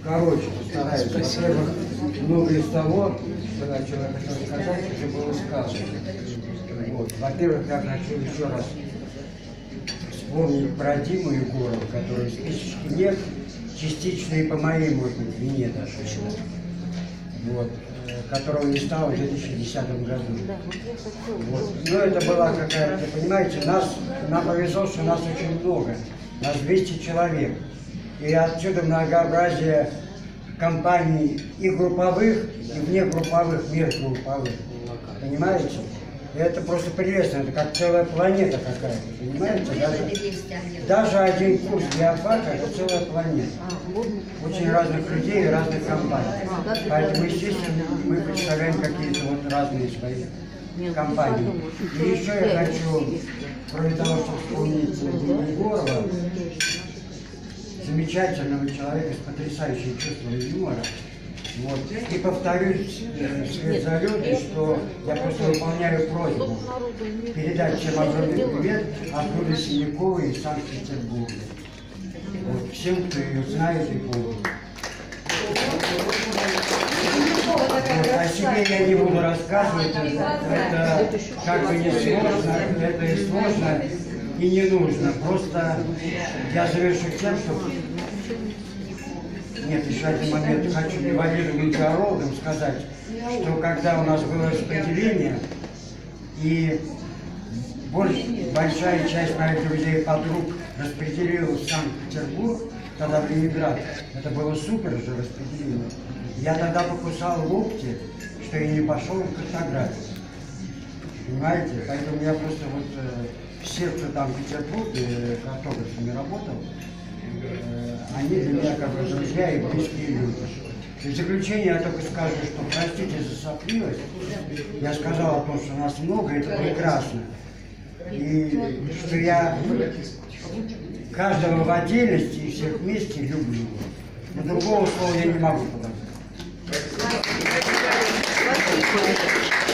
Короче, стараюсь. Во-первых, много из того, что человек хотел сказать, уже было сказано. Вот. Во-первых, я хочу еще раз вспомнить про Диму Егорова, который спичечки нет, частично и по моей, может быть, вине даже. Вот, которого не стало в 2010 году. Вот. Но это была какая-то, понимаете, нам повезло, что нас очень много, нас 200 человек. И отсюда многообразие компаний и групповых, и внегрупповых, межгрупповых. Понимаете? И это просто прелестно, это как целая планета какая-то, понимаете? Даже один курс биофака – это целая планета. Очень разных людей и разных компаний. Поэтому, естественно, мы представляем какие-то вот разные свои компании. И еще я хочу, кроме того, чтобы вспомнить Диму Егорова, замечательного человека с потрясающим чувством юмора. Вот. И повторюсь вслед за Людой, что я просто выполняю просьбу передать всем огромный привет от Люды Синяковой из Санкт-Петербурга. Вот. Всем, кто ее знает и помнит. Вот. О себе я не буду рассказывать, это как бы не сложно, это и сложно, и не нужно. Просто я завершу тем, что... Нет, еще один момент. Хочу невалированным теологам сказать, что когда у нас было распределение, и большая часть моих друзей и подруг распределилась в Санкт-Петербург, тогда в Ленинград, это было супер же распределение. Я тогда покусал локти, что я не пошел в картографию. Понимаете? Поэтому я просто вот все, кто там в Петербурге картографами работал, они для меня как бы друзья и близкие люди. И в заключение я только скажу, что простите за сопливость. Я сказал о том, что нас много, это прекрасно. И что я каждого в отдельности и всех вместе люблю. Но другого слова я не могу подать.